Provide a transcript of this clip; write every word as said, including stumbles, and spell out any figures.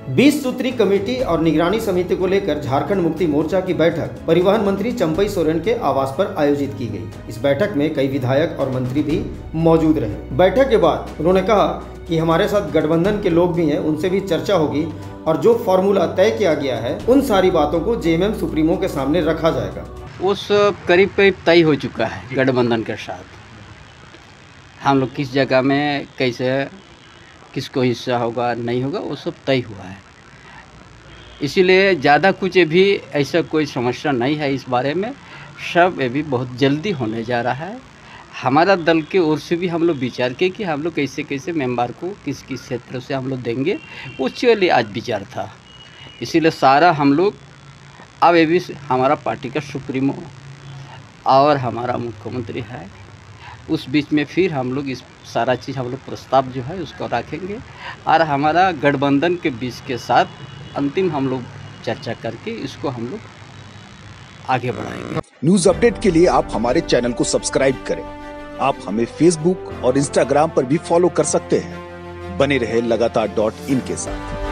बीस सूत्री कमेटी और निगरानी समिति को लेकर झारखंड मुक्ति मोर्चा की बैठक परिवहन मंत्री चंपई सोरेन के आवास पर आयोजित की गई। इस बैठक में कई विधायक और मंत्री भी मौजूद रहे। बैठक के बाद उन्होंने कहा कि हमारे साथ गठबंधन के लोग भी हैं, उनसे भी चर्चा होगी और जो फॉर्मूला तय किया गया है उन सारी बातों को जेएमएम सुप्रीमो के सामने रखा जाएगा। उस करीब करीब तय हो चुका है गठबंधन के साथ। हम लोग किस जगह में कैसे किसको हिस्सा होगा नहीं होगा वो सब तय हुआ है, इसीलिए ज़्यादा कुछ भी ऐसा कोई समस्या नहीं है इस बारे में। सब ये भी बहुत जल्दी होने जा रहा है। हमारा दल के ओर से भी हम लोग विचार किए कि हम लोग कैसे कैसे मेंबर को किस किस क्षेत्र से हम लोग देंगे, उसके लिए आज विचार था। इसीलिए सारा हम लोग अब ये भी हमारा पार्टी का सुप्रीमो और हमारा मुख्यमंत्री है, उस बीच में फिर हम लोग इस सारा चीज़ हम लोग प्रस्ताव जो है उसको रखेंगे और हमारा गठबंधन के बीच के साथ अंतिम हम लोग चर्चा करके इसको हम लोग आगे बढ़ाएंगे। न्यूज अपडेट के लिए आप हमारे चैनल को सब्सक्राइब करें। आप हमें फेसबुक और इंस्टाग्राम पर भी फॉलो कर सकते हैं। बने रहे लगातार डॉट इन के साथ।